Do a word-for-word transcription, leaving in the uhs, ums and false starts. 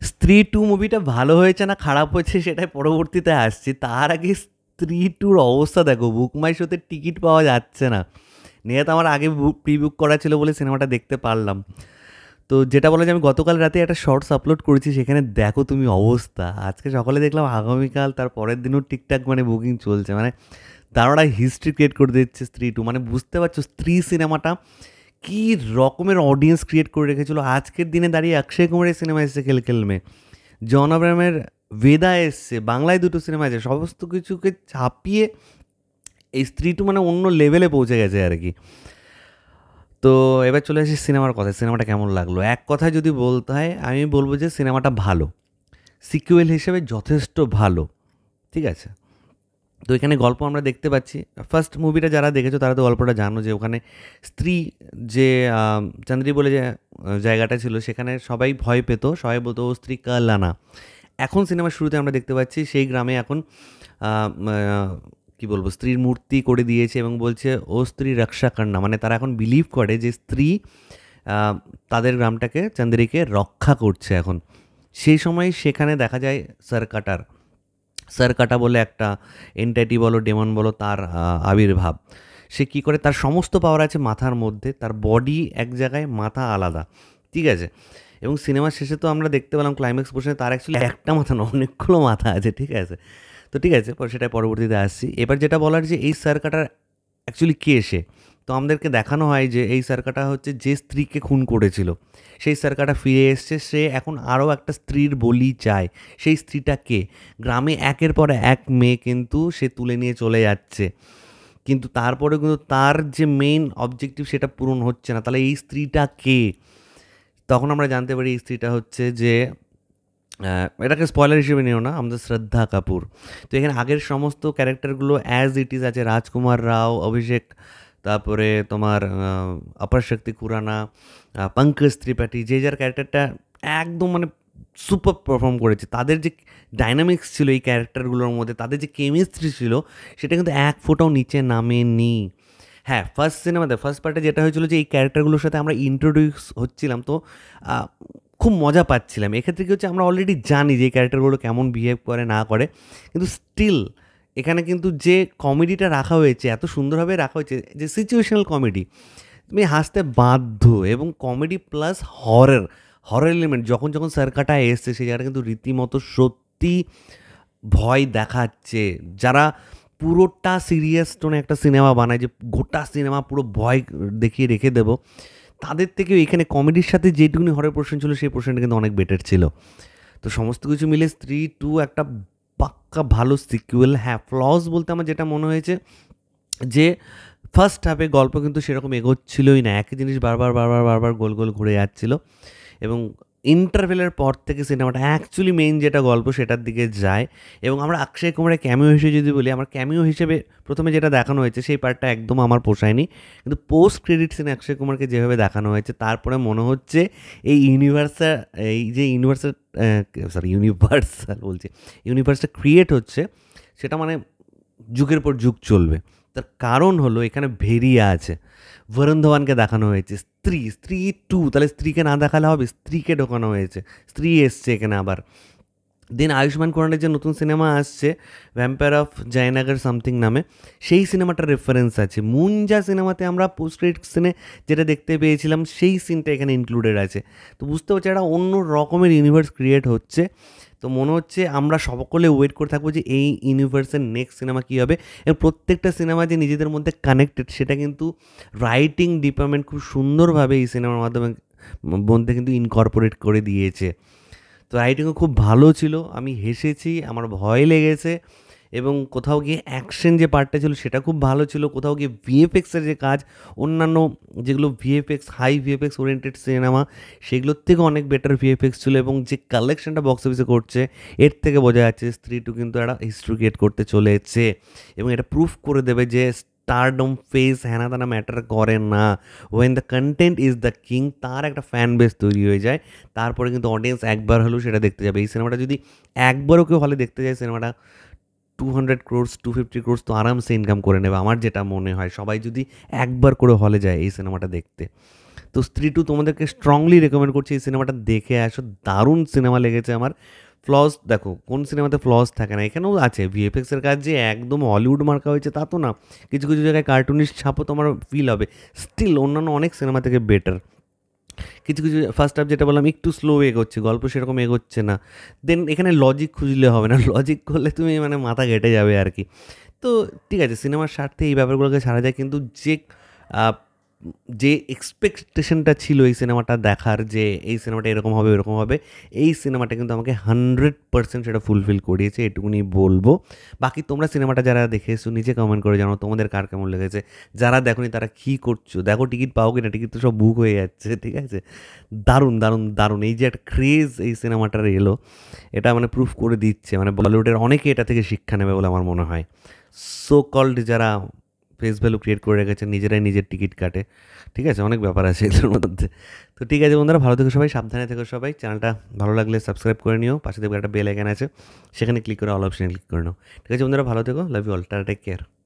স্ত্রী টু মুভিটা ভালো হয়েছে না খারাপ হয়েছে সেটাই পরবর্তীতে আসছি। তার আগে স্ত্রী টুর অবস্থা দেখো, বুক মাই শোতে টিকিট পাওয়া যাচ্ছে না। নেহাত আমার আগে বুক প্রি বুক করা ছিল বলে সিনেমাটা দেখতে পারলাম। তো যেটা বলা যায়, আমি গতকাল রাতে একটা শর্টস আপলোড করেছি, সেখানে দেখো তুমি অবস্থা। আজকে সকালে দেখলাম আগামীকাল তার পরের দিনও ঠিকঠাক মানে বুকিং চলছে। মানে তারা হিস্ট্রি ক্রিয়েট করে দিচ্ছে স্ত্রী টু। মানে বুঝতে পারছো স্ত্রী সিনেমাটা কী রকমের অডিয়েন্স ক্রিয়েট করে রেখেছিল। আজকের দিনে দাঁড়িয়ে অক্ষয় কুমারের সিনেমা এসেছে খেল খেলমে, জন আব্রাহামের বেদা এসছে, বাংলায় দুটো সিনেমা আছে, সমস্ত কিছুকে ছাপিয়ে এই স্ত্রী টু মানে অন্য লেভেলে পৌঁছে গেছে আর কি। তো এবার চলে আসি সিনেমার কথায়। সিনেমাটা কেমন লাগলো, এক কথায় যদি বলতে হয় আমি বলবো যে সিনেমাটা ভালো, সিকুয়েল হিসেবে যথেষ্ট ভালো। ঠিক আছে, তো এখানে গল্প আমরা দেখতে পাচ্ছি। ফার্স্ট মুভিটা যারা দেখেছো তারা তো গল্পটা জানো, যে ওখানে স্ত্রী যে আহ, চান্দ্রি বলে যে আহ, জায়গাটা ছিল, সেখানে সবাই ভয় পেত, সবাই বলতো ও স্ত্রী কালানা। এখন সিনেমার শুরুতে আমরা দেখতে পাচ্ছি সেই গ্রামে এখন আহ, আহ, কি বলবো, স্ত্রীর মূর্তি করে দিয়েছে এবং বলছে ও স্ত্রী রক্ষা কর্ণা। মানে তারা এখন বিলিভ করে যে স্ত্রী আহ, তাদের গ্রামটাকে, চান্দ্রিকে রক্ষা করছে এখন। সেই সময় সেখানে দেখা যায় সারকাটার, সারকাটা বলে একটা এন্টাইটি বলো, ডেমন বলো, তার আহ, আবির্ভাব। সে কী করে, তার সমস্ত পাওয়ার আছে মাথার মধ্যে, তার বডি এক জায়গায়, মাথা আলাদা। ঠিক আছে, এবং সিনেমার শেষে তো আমরা দেখতে পেলাম ক্লাইম্যাক্স পোর্শনে তার অ্যাকচুয়ালি একটা মাথা না, অনেকগুলো মাথা আছে। ঠিক আছে, তো ঠিক আছে, পরে সেটা পরবর্তীতে আসছি। এবার যেটা বলার যে এই সার্কাটার অ্যাকচুয়ালি কে এসে, তো আমাদেরকে দেখানো হয় যে এই সার্কাটা হচ্ছে যে স্ত্রীকে খুন করেছিল, সেই সার্কাটা ফিরে এসছে, সে এখন আরও একটা স্ত্রীর বলি চায়। সেই স্ত্রীটা কে, গ্রামে একের পর এক মেয়ে কিন্তু সে তুলে নিয়ে চলে যাচ্ছে, কিন্তু তারপরে কিন্তু তার যে মেইন অবজেক্টিভ সেটা পূরণ হচ্ছে না। তাহলে এই স্ত্রীটা কে, তখন আমরা জানতে পারি এই স্ত্রীটা হচ্ছে যে আহ, এটাকে স্পয়লার হিসেবে নিও না, আমাদের শ্রদ্ধা কাপুর। তো এখানে আগের সমস্ত ক্যারেক্টারগুলো অ্যাজ ইট ইজ আছে, রাজকুমার রাও, অভিষেক, তারপরে তোমার আহ, অপর শক্তি খুরানা, আহ, পঙ্কজ ত্রিপাঠী, যে যার ক্যারেক্টারটা একদম মানে সুপার পারফর্ম করেছে। তাদের যে ডাইনামিক্স ছিল এই ক্যারেক্টারগুলোর মধ্যে, তাদের যে কেমিস্ট্রি ছিল, সেটা কিন্তু এক ফোঁটাও নিচে নামেনি। হ্যাঁ, ফার্স্ট সিনেমাতে ফার্স্ট পার্টে যেটা হয়েছিল যে এই ক্যারেক্টারগুলোর সাথে আমরা ইন্ট্রোডিউস হচ্ছিলাম, তো আহ, খুব মজা পাচ্ছিলাম। এক্ষেত্রে কী হচ্ছে, আমরা অলরেডি জানি যে এই ক্যারেক্টারগুলো কেমন বিহেভ করে না করে, কিন্তু স্টিল এখানে কিন্তু যে কমেডিটা রাখা হয়েছে, এত সুন্দরভাবে রাখা হয়েছে, যে সিচুয়েশনাল কমেডি, তুমি হাসতে বাধ্য। এবং comedy plus horror, horror element যখন যখন সার্কাটা এসছে সেই জায়গাটা কিন্তু রীতিমতো সত্যি ভয় দেখাচ্ছে। যারা পুরোটা সিরিয়াস টোনে একটা সিনেমা বানায়, যে গোটা সিনেমা পুরো ভয় দেখিয়ে রেখে দেবো, তাদের থেকেও এখানে কমেডির সাথে যেটুকুনি হরের পোর্শন ছিল সেই পোর্শনটা কিন্তু অনেক বেটার ছিল। তো সমস্ত কিছু মিলে স্ত্রী টু একটা পাক্কা ভালো সিকুয়েল। হ্যাঁ, ফ্লস বলতে আমার যেটা মনে হয়েছে যে ফার্স্ট হাফে গল্প কিন্তু সেরকম এগোচ্ছিলই না, একই জিনিস বারবার বারবার বারবার গোল গোল ঘুরে যাচ্ছিল। এবং ইন্টারভেলের পর থেকে সিনেমাটা অ্যাকচুয়ালি মেইন যেটা গল্প সেটার দিকে যায়। এবং আমরা অক্ষয় কুমারের ক্যামিও হিসেবে যদি বলি, আমার ক্যামিও হিসেবে প্রথমে যেটা দেখানো হয়েছে সেই পার্টটা একদম আমার পোষায়নি, কিন্তু পোস্ট ক্রেডিট সিনে অক্ষয় কুমারকে যেভাবে দেখানো হয়েছে, তারপরে মনে হচ্ছে এই ইউনিভার্সাল, এই যে ইউনিভার্সাল, সরি ইউনিভার্সাল বলছি, ইউনিভার্সটা ক্রিয়েট হচ্ছে, সেটা মানে যুগের পর যুগ চলবে। তার কারণ হলো এখানে ভেরিয়া আছে, বরুণ ধাওয়ানকে দেখানো হয়েছে, স্ত্রী, স্ত্রী টু, তাহলে স্ত্রীকে না দেখালে হবে, স্ত্রীকে ঢোকানো হয়েছে, স্ত্রী এসছে এখানে আবার। দেন আয়ুষ্মান খুরানার যে নতুন সিনেমা আসছে ভ্যাম্পায়ার অফ জয়নগর সামথিং নামে, সেই সিনেমাটার রেফারেন্স আছে। মুনজা সিনেমাতে আমরা পোস্ট ক্রেডিট সিনে যেটা দেখতে পেয়েছিলাম সেই সিনটা এখানে ইনক্লুডেড আছে। তো বুঝতে পারছি একটা অন্য রকমের ইউনিভার্স ক্রিয়েট হচ্ছে। তো মনে হচ্ছে আমরা সকলে ওয়েট করে থাকবো যে এই ইউনিভার্সের নেক্সট সিনেমা কী হবে। এবং প্রত্যেকটা সিনেমা যে নিজেদের মধ্যে কানেক্টেড, সেটা কিন্তু রাইটিং ডিপার্টমেন্ট খুব সুন্দরভাবে এই সিনেমার মাধ্যমে মধ্যে কিন্তু ইনকর্পোরেট করে দিয়েছে। তো রাইটিংও খুব ভালো ছিল, আমি হেসেছি, আমার ভয় লেগেছে। এবং কোথাও গিয়ে অ্যাকশন যে পার্টটা ছিল সেটা খুব ভালো ছিল, কোথাও গিয়ে ভিএফএক্সের যে কাজ, অন্যান্য যেগুলো VFX high VFX oriented cinema সেগুলোর থেকে অনেক বেটার ভিএফএক্স ছিল। এবং যে কালেকশনটা বক্স অফিসে করছে, এর থেকে বোঝা যাচ্ছে স্ত্রী টু কিন্তু একটা হিস্ট্রি ক্রিয়েট করতে চলেছে। এবং এটা প্রুফ করে দেবে যে স্টারডম ফেস হ্যানা তানা ম্যাটার করে না, when the content is the king, তার একটা ফ্যান বেস তৈরি হয়ে যায়। তারপরে কিন্তু অডিয়েন্স একবার হলেও সেটা দেখতে যাবে। এই সিনেমাটা যদি একবারও কেউ হলে দেখতে যায়, সিনেমাটা two hundred crores two fifty crores তো আরামসে ইনকাম করে নেবে, আমার যেটা মনে হয়। সবাই যদি একবার করে হলে যায় এই সিনেমাটা দেখতে, তো স্ত্রী টু তোমাদেরকে স্ট্রংলি রেকমেন্ড করছি, এই সিনেমাটা দেখে আসো, দারুণ সিনেমা লেগেছে আমার। ফ্লস দেখো, কোন সিনেমাতে ফ্লস থাকে না, এখানেও আছে। ভিএফএক্সের কাজ যে একদম হলিউড মার্কা হয়েছে তা তো না, কিছু কিছু জায়গায় কার্টুনিস্ট ছাপও তোমার ফিল হবে, স্টিল অন্যান্য অনেক সিনেমা থেকে বেটার। কিছু কিছু ফার্স্ট হাফ যেটা বললাম একটু স্লো এগোচ্ছে, গল্প সেরকম এগোচ্ছে না, দেন এখানে লজিক খুঁজলে হবে না, লজিক করলে তুমি মানে মাথা ঘেটে যাবে আর কি। তো ঠিক আছে, সিনেমার স্বার্থে এই ব্যাপারগুলোকে ছাড়া যায়, কিন্তু যে আহ, যে এক্সপেকটেশনটা ছিল এই সিনেমাটা দেখার, যে এই সিনেমাটা এরকম হবে এরকম হবে, এই সিনেমাটা কিন্তু আমাকে হান্ড্রেড পার্সেন্ট সেটা ফুলফিল করিয়েছে, এটুকুনি বলবো। বাকি তোমরা সিনেমাটা যারা দেখে এসো নিজে কমেন্ট করে জানো তোমাদের কার কেমন লেগেছে। যারা দেখোনি তারা কী করছো, দেখো টিকিট পাও কি না, টিকিট তো সব বুক হয়ে যাচ্ছে, ঠিক আছে। দারুণ দারুণ দারুণ, এই যে একটা ক্রেজ এই সিনেমাটার এলো, এটা মানে প্রুফ করে দিচ্ছে, মানে বলিউডের অনেকে এটা থেকে শিক্ষা নেবে বলে আমার মনে হয়। সো কল্ড যারা ফেস ভ্যালু ক্রিয়েট করে রেখেছে, নিজেরাই নিজের টিকিট কাটে, ঠিক আছে, অনেক ব্যাপার আছে এদের মধ্যে। তো ঠিক আছে বন্ধুরা, ভালো থেকো সবাই, সাবধানে থেকো সবাই, চ্যানেলটা ভালো লাগলে সাবস্ক্রাইব করে নিও, পাশে দেখবে একটা বেল আইকন আছে, সেখানে ক্লিক করে অল অপশানে ক্লিক করে নাও। ঠিক আছে বন্ধুরা, ভালো থেকো, love you all, tata, take care.